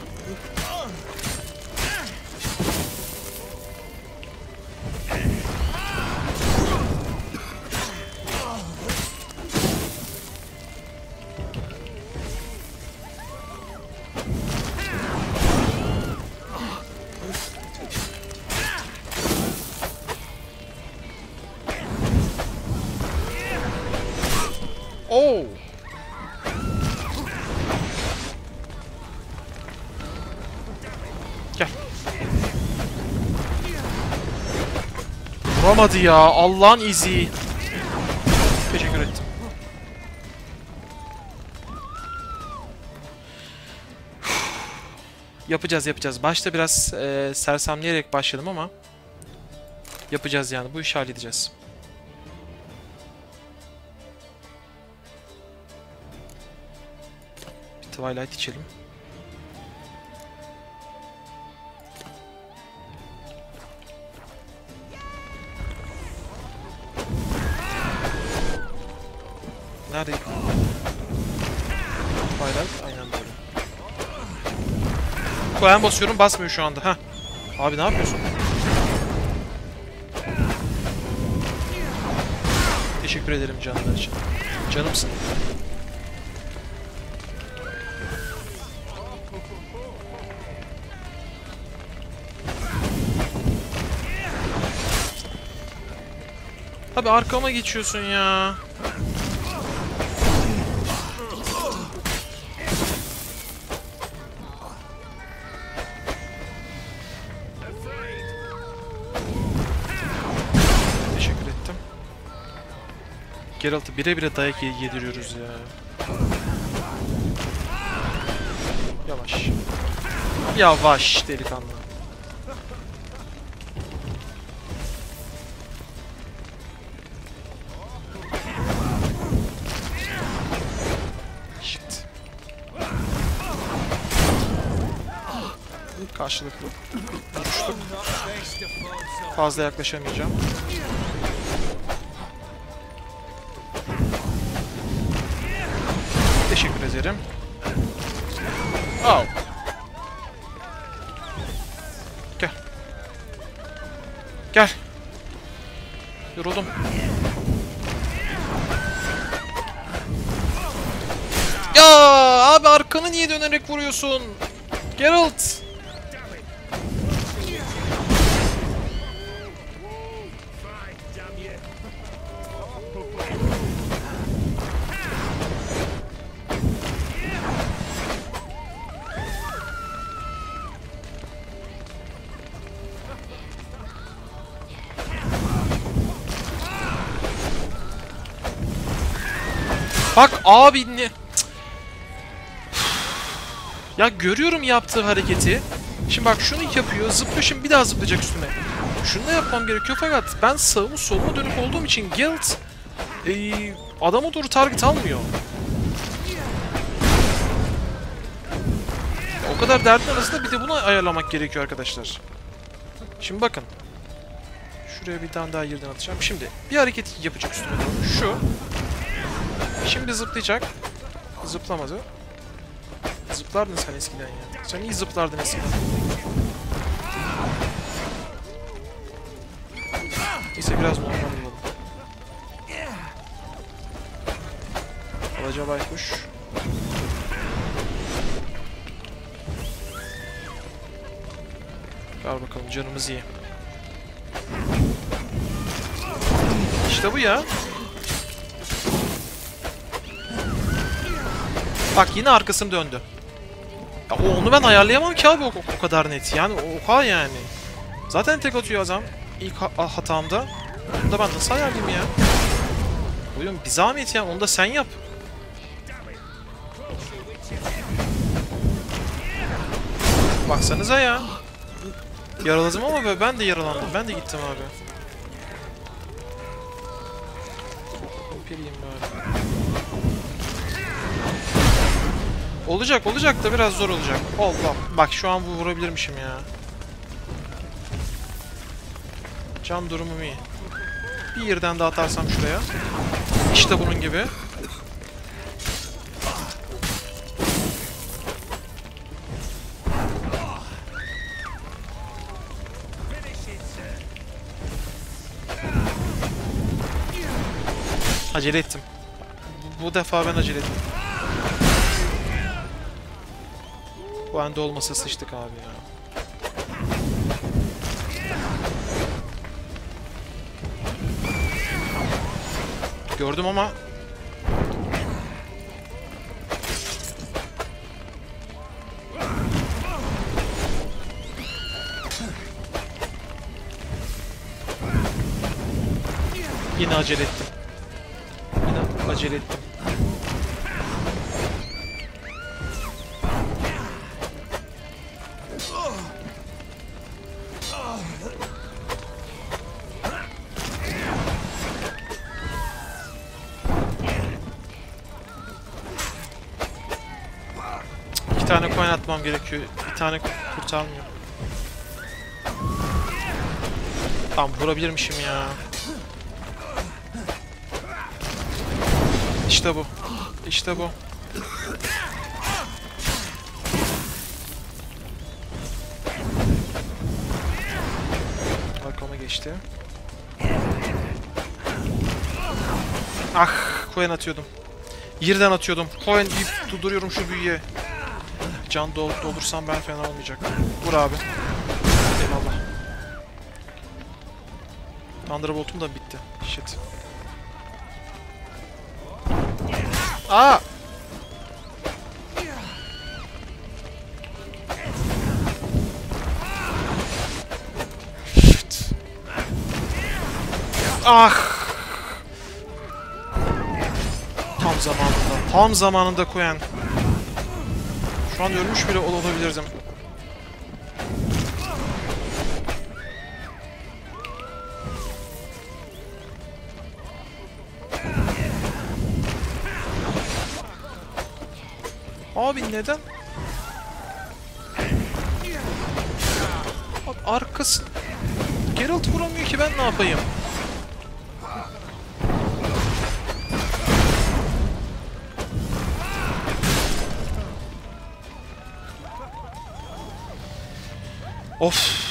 Oh! Gel. Vuramadı ya. Allah'ın izi. Teşekkür ettim. Yapacağız yapacağız. Başta biraz e, sersemleyerek başladım ama yapacağız yani. Bu işi halledeceğiz. Bir Twilight içelim. Nerede? Twilight aynen böyle. Koyan basıyorum, basmıyor şu anda. Heh. Abi ne yapıyorsun? Teşekkür ederim canlar için. Canımsın. Abi arkama geçiyorsun ya. Geralt'ı bire bire dayak yediriyoruz ya. Yavaş. Yavaş delikanlı. Shit. Karşılıklı. Vuruştuk. Fazla yaklaşamayacağım. Teşekkür ederim. Al. Gel. Gel. Yoruldum. Ya abi arkanı niye dönerek vuruyorsun? Geralt. Bak abi ne? Ya görüyorum yaptığı hareketi. Şimdi bak şunu yapıyor, zıplıyor, şimdi bir daha zıplayacak üstüme. Şunu da yapmam gerekiyor fakat ben sağımı soluma dönük olduğum için Geralt ee, adama doğru target almıyor. O kadar derdin arasında bir de bunu ayarlamak gerekiyor arkadaşlar. Şimdi bakın. Şuraya bir tane daha yerden atacağım. Şimdi bir hareket yapacak üstüme doğru. Şu. Şimdi zıplayacak. Zıplamadı. Zıplardın sen eskiden ya. Sen iyi zıplardın eskiden. Neyse biraz normal olalım. Alaca baykuş. Ver bakalım canımız iyi. İşte bu ya. Bak yine arkasını döndü. Ya onu ben ayarlayamam ki abi o, o kadar net. Yani oha yani. Zaten tek atıyor adam ilk ha hatamda. Onu da ben nasıl ayarlayayım ya? Oyun bir zahmet ya. Onu da sen yap. Baksanıza ya. Yaraladım ama ben de yaralandım. Ben de gittim abi. Peliyim böyle. Olacak olacak da biraz zor olacak. Allah. Bak şu an bu vurabilirmişim ya. Can durumum iyi. Bir yerden daha atarsam şuraya. İşte bunun gibi. Acele ettim. Bu defa ben acele ettim. Bu anda olmasa sıçtık abi ya. Gördüm ama Yine acele ettim. Yine acele ettim. İki tane coin atmam gerekiyor. Bir tane kurtarmıyor. Tamam, vurabilirmişim ya. İşte bu. İşte bu. Arkama geçti. Ah, coin atıyordum. Yerden atıyordum. Coin deyip duruyorum şu büyüye. Can dol dolursam ben fena olmayacak. Vur abi. Eyvallah. Thunderbolt'um da bitti. Shit. Aa! Shit. Ah! Tam zamanında. Tam zamanında koyan. Şu an ölmüş bile olabilirdim. Abi neden? Abi arkası... Geralt vuramıyor ki, ben ne yapayım? Of.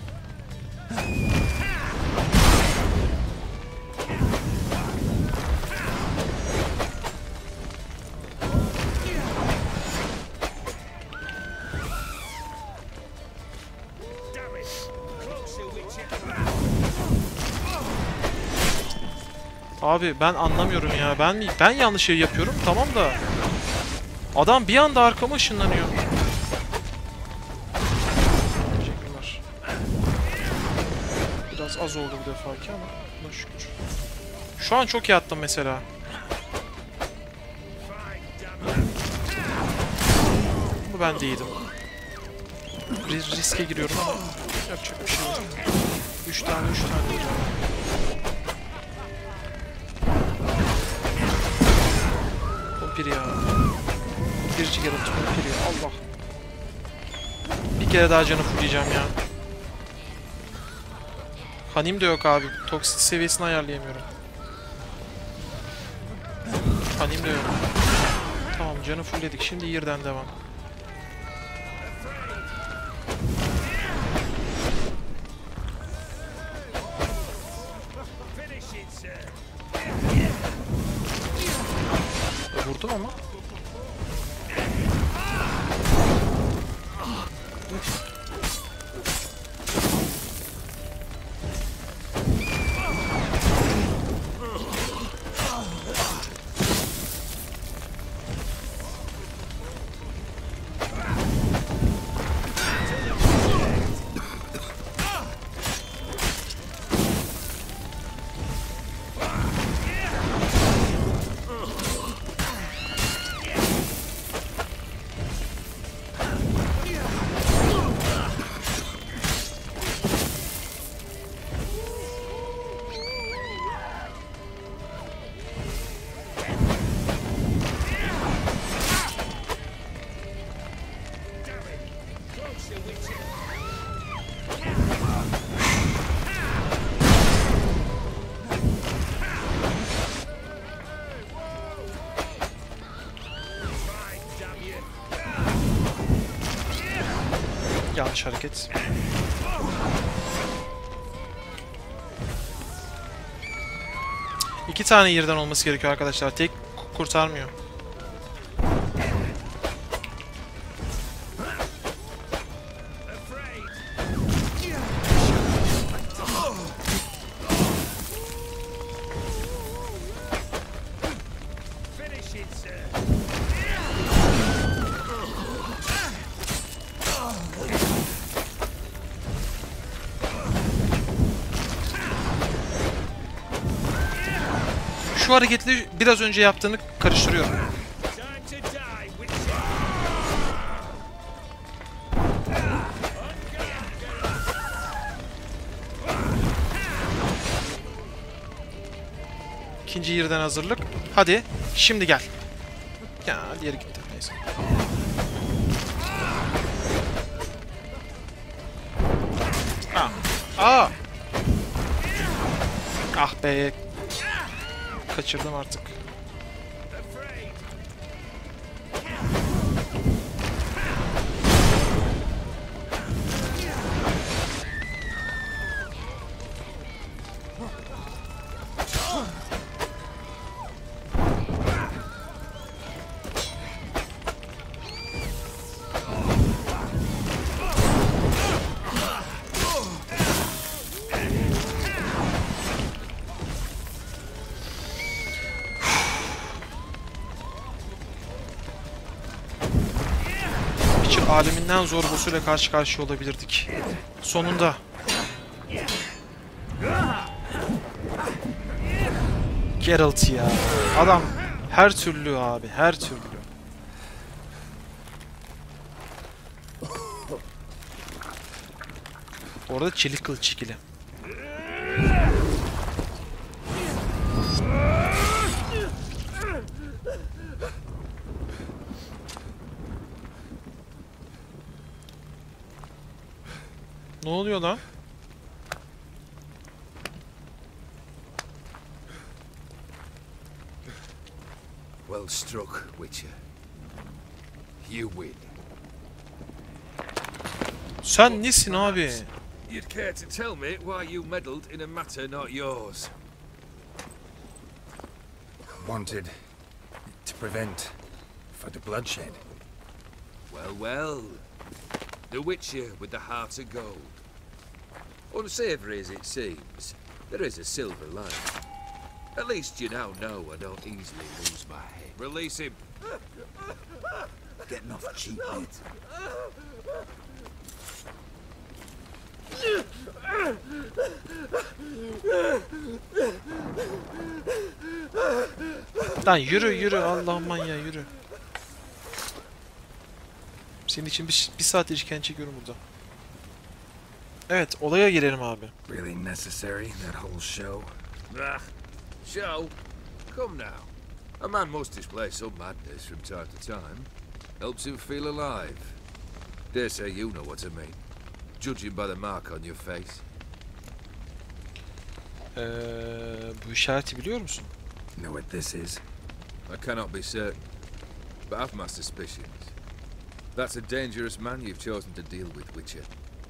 Abi ben anlamıyorum ya. Ben ben yanlış şey yapıyorum. Tamam da adam bir anda arkama ışınlanıyor. Teşekkürler. Biraz az oldu bu defaki ama buna şükür. Şu an çok iyi attım mesela. Bu ben değildim. Bir riske giriyorum ama yapacak bir şey yok. Üç tane üç tane olacak. Kumpir ya. Birci Geralt kumpir ya. Allah. Bir kere daha canı fulleyeceğim ya. Hanim de yok abi. Toksit seviyesini ayarlayamıyorum. Hanim de yok. Tamam, canı fullledik. Şimdi yerden devam. Vurdum ama. Yanlış hareket. İki tane yerden olması gerekiyor arkadaşlar. Tek kurtarmıyor. şu hareketle biraz önce yaptığını karıştırıyorum. İkinci yerden hazırlık. Hadi. Şimdi gel. Ya diğeri gitti. Neyse. Ah. Aa. Ah be. Kaçırdım artık. Aleminden zor boss'uyla karşı karşıya olabilirdik. Sonunda. Geralt ya. Adam her türlü abi, her türlü. Orada çelik kılıç ikili. Ne oluyor lan? Well struck, Witcher. You win. Sen nesin abi? You'd care to tell me why you meddled in a matter not yours? Wanted to prevent further bloodshed. Well, well. The Witcher with the heart of gold. Unsavoury as it seems, there is a silver lining. At least you now know I don't easily lose my head. Release him. Getting off cheap, mate. Lan yürü yürü Allah'ım ya yürü. Senin için bir, bir saat işkence çekiyorum burada. Evet, olaya girelim abi. Really necessary, that whole show? Ah, show? Come now. A man must display some madness from time to time. Helps him feel alive. Dare say you know what I mean. Judging by the mark on your face. Ee, bu işareti biliyor musun? Know what this is? I cannot be certain, but I've my suspicions. That's a dangerous man you've chosen to deal with, Witcher.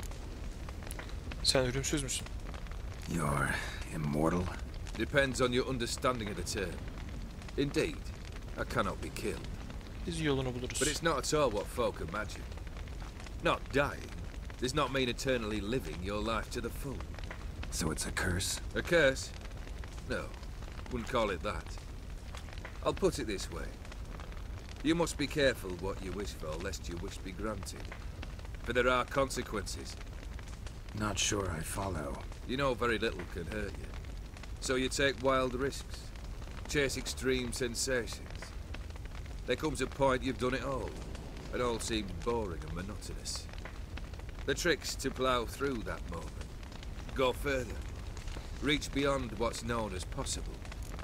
Sen ölümsüz müsün? You're immortal? Depends on your understanding of the term. Indeed, I cannot be killed. Biz yolunu buluruz. But it's not at all what folk imagine. Not dying does not mean eternally living your life to the full. So it's a curse? A curse? No, wouldn't call it that. I'll put it this way. You must be careful what you wish for, lest your wish be granted. For there are consequences. Not sure I follow. You know very little can hurt you. So you take wild risks. Chase extreme sensations. There comes a point you've done it all. It all seems boring and monotonous. The trick's to plough through that moment. Go further. Reach beyond what's known as possible.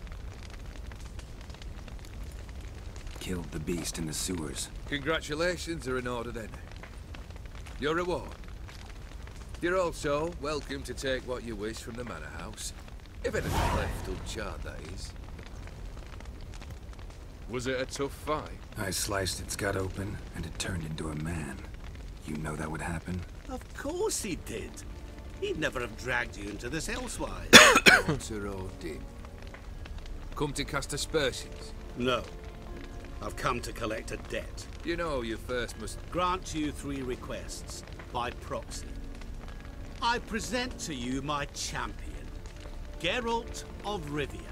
Killed the beast in the sewers. Congratulations are in order then. Your reward. You're also welcome to take what you wish from the manor house. If anything left uncharred, that is. Was it a tough fight? I sliced its gut open, and it turned into a man. You know that would happen? Of course he did. He'd never have dragged you into this elsewise. Walter Odin. Come to cast aspersions? No. I've come to collect a debt. You know you first must... Grant you three requests, by proxy. I present to you my champion, Geralt of Rivia.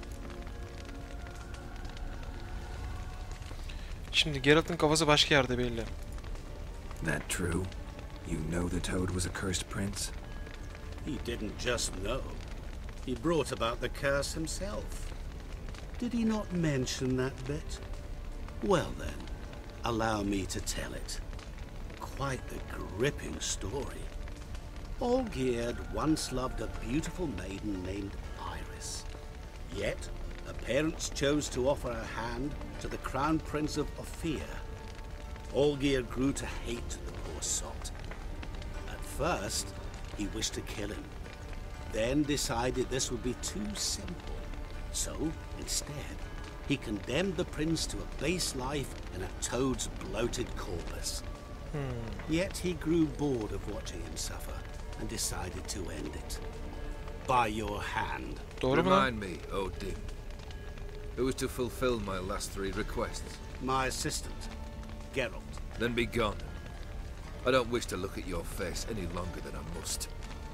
Şimdi Geralt'ın kafası başka yerde belli. That true? You know the Toad was a cursed prince? He didn't just know. He brought about the curse himself. Did he not mention that bit? Well then, allow me to tell it. Quite a gripping story. Olgierd once loved a beautiful maiden named Iris. Yet, her parents chose to offer her hand to the Crown Prince of Ophir. Olgierd grew to hate the poor sot. At first, he wished to kill him, then decided this would be too simple. So, instead, he condemned the prince to a base life in a toad's bloated corpus. Hmm. Yet he grew bored of watching him suffer and decided to end it. By your hand. Remind me, Odin. Who was to fulfill my last three requests? My assistant, Geralt. Then be gone. I don't wish to look at your face any longer than I must.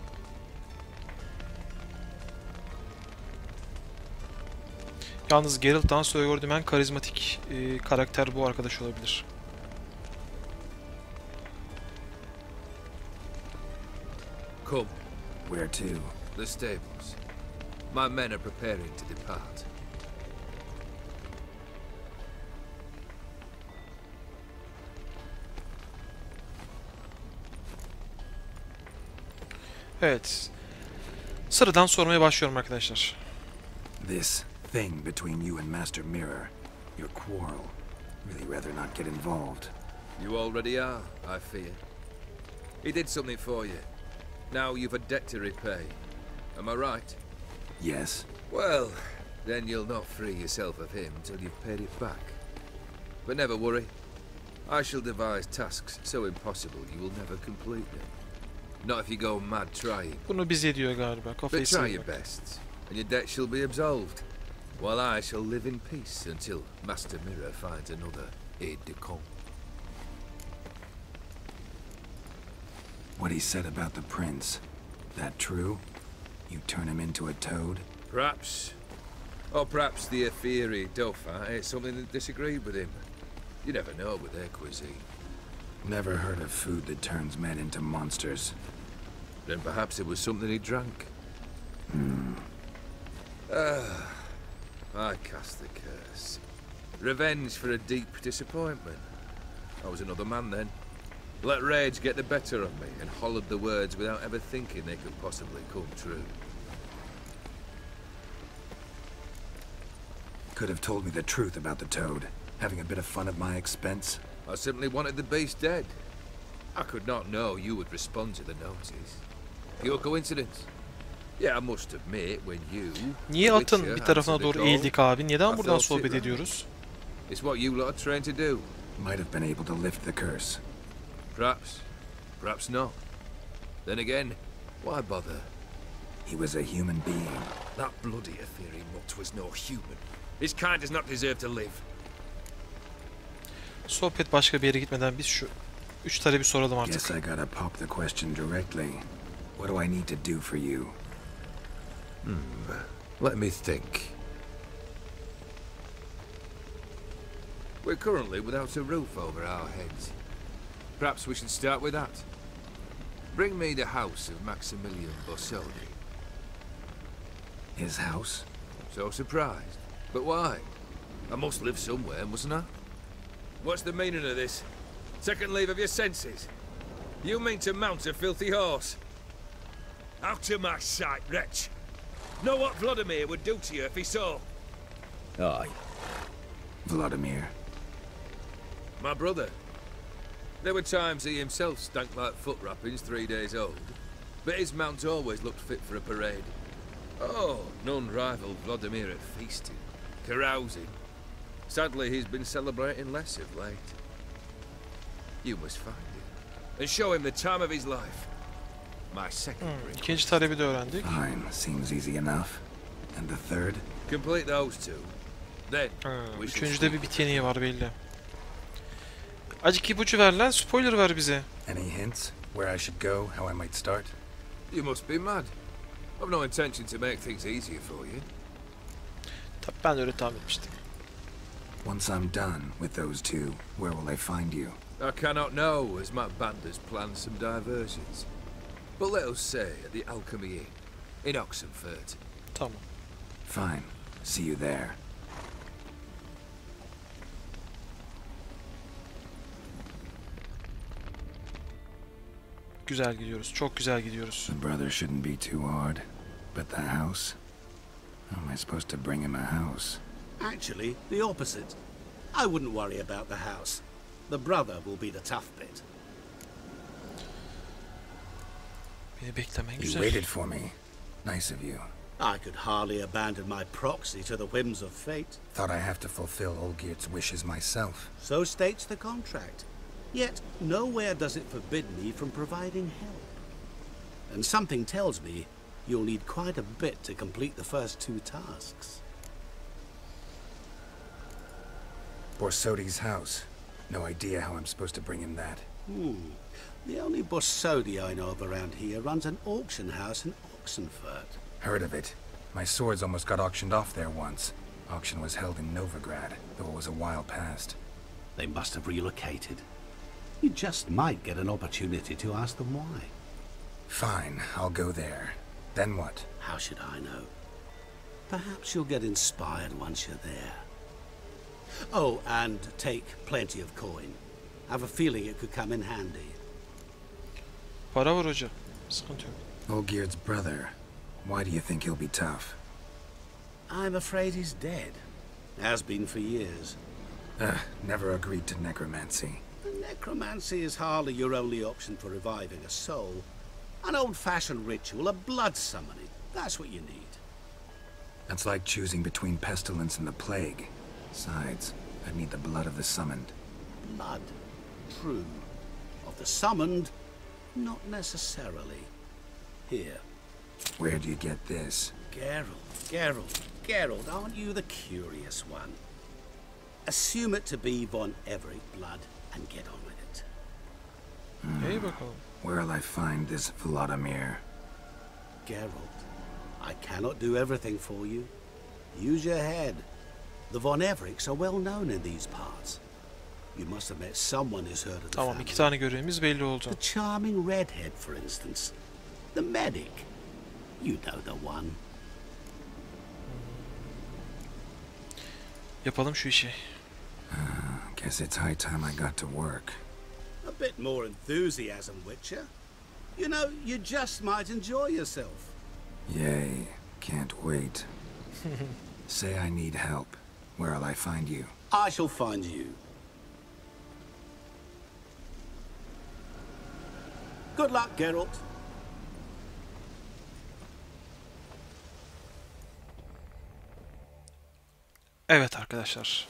Yalnız Geralt'tan sonra gördüğüm en karizmatik e, karakter bu arkadaş olabilir. Come. Where to? The stables. My men are preparing to depart. Evet. Sıradan sormaya başlıyorum arkadaşlar. This thing between you and Master Mirror, your quarrel. Really rather not get involved. You already are, I fear. He did something for you. Now you've a debt to repay. Am I right? Yes. Well, then you'll not free yourself of him till you've paid it back. But never worry. I shall devise tasks so impossible you will never complete them. Not if you go mad trying. Bunu biz ediyor galiba. Kafayı But try sıyırmak. your best, and your debt shall be absolved, while I shall live in peace until Master Mirror finds another aide-de-camp. What he said about the prince, that true? You turn him into a toad? Perhaps. Or perhaps the Aetheri Dauphin ate something that disagreed with him. You never know with their cuisine. Never heard of food that turns men into monsters. Then perhaps it was something he drank. Hmm. Ah, I cast the curse. Revenge for a deep disappointment. I was another man then. Let rage get the better of me and hollered the words without ever thinking they could possibly come true. Could have told me the truth about the toad, having a bit of fun at my expense. I simply wanted the beast dead. I could not know you would respond to the notice. Pure coincidence. Yeah, I must admit when you... Niye atın bir tarafına doğru eğildik abi? Neden buradan sohbet ediyoruz? It's what you lot are trained to do. Might have been able to lift the curse. Perhaps. Perhaps not. Then again, why bother? He was a human being. That bloody Aetheri mutt was no human. His kind does not deserve to live. Sohbet başka bir yere gitmeden biz şu üç tane bir soralım artık. Guess I gotta pop the question directly. What do I need to do for you? Hmm. Let me think. We're currently without a roof over our heads. Perhaps we should start with that. Bring me the house of Maximilian Borsodi. His house? So surprised. But why? I must live somewhere, mustn't I? What's the meaning of this? Second leave of your senses? You mean to mount a filthy horse? Out of my sight, wretch. Know what Vladimir would do to you if he saw? Aye. Vladimir. My brother. There were times he himself stank like foot wrappings three days old, but his mount always looked fit for a parade. Oh, none rivaled Vladimir at feasting, carousing. Sadly, he's been celebrating less of late. You must find him, and show him the time of his life. My second Hmm, ikinci talebi de öğrendik. Fine, seems easy enough. And the third? Complete those two. Then, Ha, we shall üçüncüde bir bit yeniği var belli. Acık ipucu ver lan, spoiler ver bize. Any hints? Where I should go, how I might start? You must be mad. I've no intention to make things easier for you. Tabii ben de öyle tahmin etmiştim. Once I'm done with those two, where will I find you? I cannot know, as my band has planned some diversions. But let us say at the Alchemy Inn, in Oxenfurt. Tamam. Fine. See you there. güzel gidiyoruz. Çok güzel gidiyoruz. The brother shouldn't be too hard. But the house? How am I supposed to bring him a house? Actually, the opposite. I wouldn't worry about the house. The brother will be the tough bit. Beni beklemen You güzel. waited for me. Nice of you. I could hardly abandon my proxy to the whims of fate. Thought I have to fulfill Olgierd's wishes myself. So states the contract. Yet, nowhere does it forbid me from providing help. And something tells me you'll need quite a bit to complete the first two tasks. Borsodi's house. No idea how I'm supposed to bring him that. Hmm. The only Borsodi I know of around here runs an auction house in Oxenfurt. Heard of it. My swords almost got auctioned off there once. Auction was held in Novigrad, though it was a while past. They must have relocated. You just might get an opportunity to ask them why. Fine, I'll go there. Then what? How should I know? Perhaps you'll get inspired once you're there. Oh, and take plenty of coin. I have a feeling it could come in handy. Para var hoca. Sıkıntı yok. Olgierd's brother. Why do you think he'll be tough? I'm afraid he's dead. Has been for years. Ugh, never agreed to necromancy. Necromancy is hardly your only option for reviving a soul. An old-fashioned ritual, a blood summoning. That's what you need. That's like choosing between pestilence and the plague. Besides, I'd need the blood of the summoned. Blood. True. Of the summoned, not necessarily. Here. Where do you get this? Geralt, Geralt, Geralt, aren't you the curious one? Assume it to be Von Everett blood and get on with it. Hey bakalım. Where'll I find this Vladimir? Geralt, I cannot do everything for you. Use your head. The Von Evericks are well known in these parts. You must have met someone who's heard of the Tamam, family. iki tane görevimiz belli oldu. The charming redhead, for instance. The medic. You know the one. Yapalım şu işi. Guess it's high time I got to work. A bit more enthusiasm, Witcher. You know, you just might enjoy yourself. Yay, can't wait. Say I need help. Where'll I find you? I shall find you. Good luck, Geralt. Evet arkadaşlar.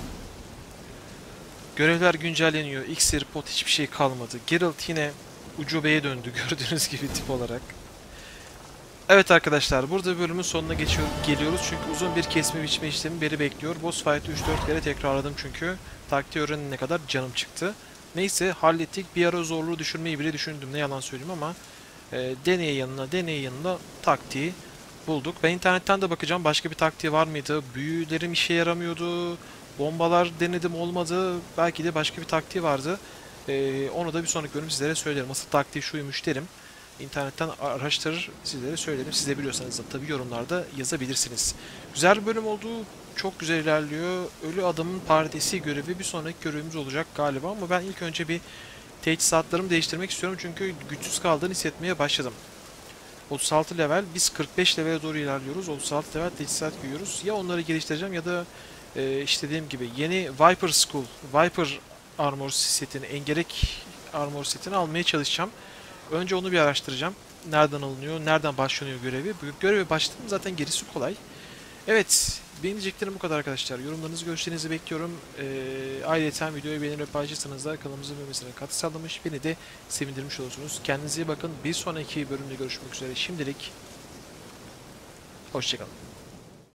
Görevler güncelleniyor. İksir, pot hiçbir şey kalmadı. Geralt yine ucubeye döndü gördüğünüz gibi tip olarak. Evet arkadaşlar, burada bölümün sonuna geçiyor, geliyoruz çünkü uzun bir kesme biçme işlemi beni bekliyor. Boss fight'ı üç dört kere tekrarladım çünkü taktiği öğrenene kadar canım çıktı. Neyse hallettik. Bir ara zorluğu düşürmeyi bile düşündüm, ne yalan söyleyeyim, ama e, deneye yanına deneye yanına taktiği bulduk. Ben internetten de bakacağım başka bir taktiği var mıydı? Büyülerim işe yaramıyordu. Bombalar denedim, olmadı. Belki de başka bir taktiği vardı. E, onu da bir sonraki bölüm sizlere söylerim. Asıl taktiği şuymuş derim. İnternetten araştırır, sizlere söylerim. Siz de biliyorsanız da tabii yorumlarda yazabilirsiniz. Güzel bir bölüm oldu. Çok güzel ilerliyor. Ölü Adamın Paradisi görevi bir sonraki görevimiz olacak galiba, ama ben ilk önce bir teçhizatlarımı değiştirmek istiyorum çünkü güçsüz kaldığını hissetmeye başladım. otuz altı level, biz kırk beş levele doğru ilerliyoruz. otuz altı level teçhizat giyiyoruz. Ya onları geliştireceğim ya da e, işte dediğim gibi yeni Viper Skull, Viper Armor setini, engerek armor setini almaya çalışacağım. Önce onu bir araştıracağım. Nereden alınıyor, nereden başlanıyor görevi. Bu göreve başladım, zaten gerisi kolay. Evet, benim diyeceklerim bu kadar arkadaşlar. Yorumlarınızı, görüşlerinizi bekliyorum. Ee, ayrıca videoyu beğenip ve paylaşırsanız da kanalımızın büyümesine katkı sağlamış, beni de sevindirmiş olursunuz. Kendinize iyi bakın. Bir sonraki bölümde görüşmek üzere. Şimdilik hoşçakalın.